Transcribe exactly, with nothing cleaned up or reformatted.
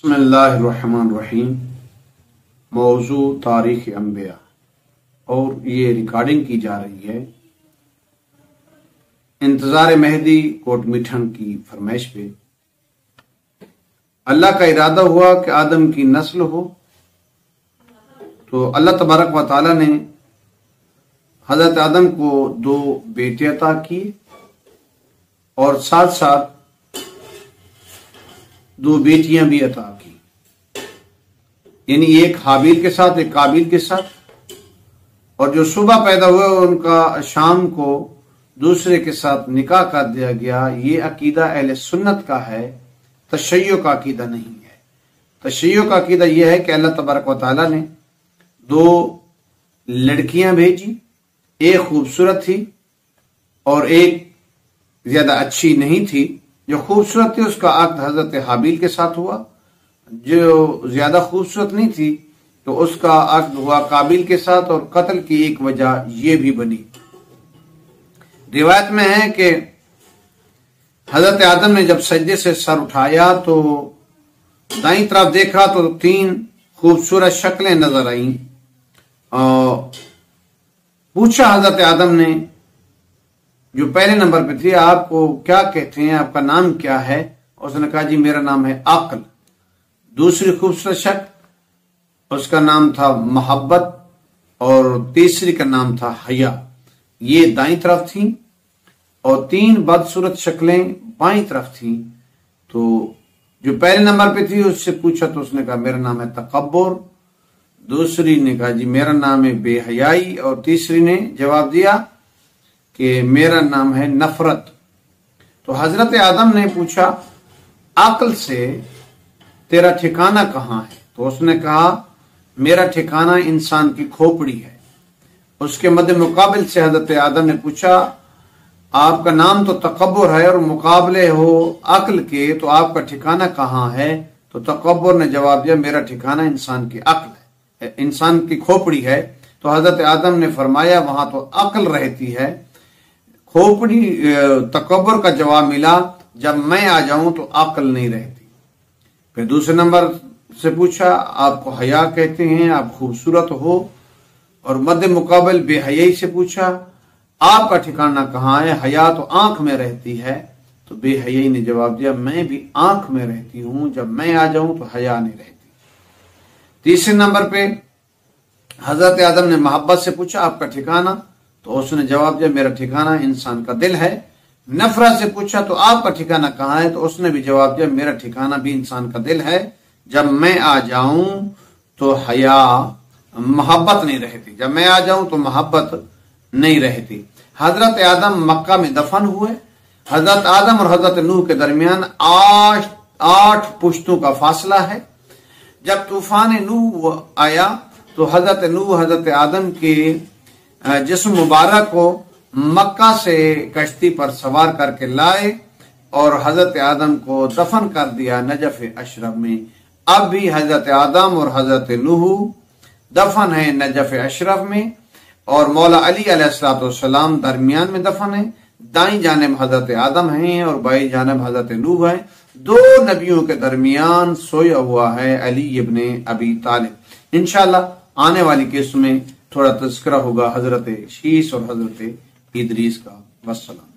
بسم اللہ الرحمن الرحیم۔ موضوع تاریخ انبیاء، اور یہ ریکارڈنگ کی جا رہی ہے انتظار مہدی کوٹ میٹھن کی فرمائش پہ۔ اللہ کا ارادہ ہوا کہ آدم کی نسل ہو، تو اللہ تبارک و تعالی نے حضرت آدم کو دو بیٹے عطا کیے اور ساتھ ساتھ دو بیٹیاں بھی عطا کی، یعنی ایک حابیل کے ساتھ ایک قابیل کے ساتھ، اور جو صبح پیدا ہوئے ان کا شام کو دوسرے کے ساتھ نکاح کر دیا گیا۔ یہ عقیدہ اہل سنت کا ہے، تشیع کا عقیدہ نہیں ہے۔ تشیع کا عقیدہ یہ ہے کہ اللہ تبارک و تعالی نے دو لڑکیاں بھیجی، ایک خوبصورت تھی اور ایک زیادہ اچھی نہیں تھی۔ جو خوبصورت تھی اس کا عقد حضرت حابیل کے ساتھ ہوا، جو زیادہ خوبصورت نہیں تھی تو اس کا عقد ہوا قابیل کے ساتھ، اور قتل کی ایک وجہ یہ بھی بنی۔ روایت میں ہے کہ حضرت آدم نے جب سجدے سے سر اٹھایا تو دائیں طرف دیکھا تو تین خوبصورت شکلیں نظر آئیں، اور پوچھا حضرت آدم نے جو پہلے نمبر پہ تھی، آپ کو کیا کہتے ہیں، آپ کا نام کیا ہے؟ اس نے کہا جی میرا نام ہے عقل۔ دوسری خوبصورت شکل اس کا نام تھا محبت، اور تیسری کا نام تھا حیا۔ یہ دائیں طرف تھیں، اور تین بدصورت شکلیں بائیں طرف تھیں۔ تو جو پہلے نمبر پہ تھی اس سے پوچھا تو اس نے کہا میرا نام ہے تکبر، دوسری نے کہا جی میرا نام ہے بے حیائی، اور تیسری نے جواب دیا کہ میرا نام ہے نفرت۔ تو حضرت آدم نے پوچھا عقل سے تیرا ٹھکانہ کہاں ہے؟ تو اس نے کہا میرا ٹھکانہ انسان کی کھوپڑی ہے۔ اس کے مد مقابل سے حضرت آدم نے پوچھا آپ کا نام تو تکبر ہے اور مقابلے ہو عقل کے، تو آپ کا ٹھکانہ کہاں ہے؟ تو تکبر نے جواب دیا میرا ٹھکانہ انسان کی عقل ہے، انسان کی کھوپڑی ہے۔ تو حضرت آدم نے فرمایا وہاں تو عقل رہتی ہے، کھوپڑی تکبر کا جواب ملا جب میں آ جاؤں تو عقل نہیں رہتی۔ پھر دوسرے نمبر سے پوچھا آپ کو حیا کہتے ہیں، آپ خوبصورت ہو، اور مد مقابل بے حیائی سے پوچھا آپ کا ٹھکانہ کہاں ہے؟ حیا تو آنکھ میں رہتی ہے۔ تو بے حیائی نے جواب دیا میں بھی آنکھ میں رہتی ہوں، جب میں آ جاؤں تو حیا نہیں رہتی۔ تیسرے نمبر پہ حضرت آدم نے محبت سے پوچھا آپ کا ٹھکانہ؟ تو اس نے جواب دیا میرا ٹھکانہ انسان کا دل ہے۔ نفرت سے پوچھا تو آپ کا ٹھکانہ کہاں ہے؟ تو اس نے بھی جواب دیا میرا ٹھکانہ بھی انسان کا دل ہے، جب میں آ جاؤں تو حیا محبت نہیں رہتی، جب میں آ جاؤں تو محبت نہیں رہتی۔ حضرت آدم مکہ میں دفن ہوئے۔ حضرت آدم اور حضرت نوح کے درمیان آٹھ آٹھ پشتوں کا فاصلہ ہے۔ جب طوفان نوح آیا تو حضرت نوح حضرت آدم کے جسم مبارک کو مکہ سے کشتی پر سوار کر کے لائے اور حضرت آدم کو دفن کر دیا نجف اشرف میں۔ اب بھی حضرت آدم اور حضرت نوح دفن ہے نجف اشرف میں، اور مولا علی علیہ الصلوۃ والسلام درمیان میں دفن ہے۔ دائیں جانب حضرت آدم ہیں اور بائیں جانب حضرت نوح ہے۔ دو نبیوں کے درمیان سویا ہوا ہے علی ابن ابی طالب۔ انشاءاللہ آنے والی قسط میں تھوڑا تذکرہ ہوگا حضرت شیس اور حضرت ادریس کا۔ والسلام۔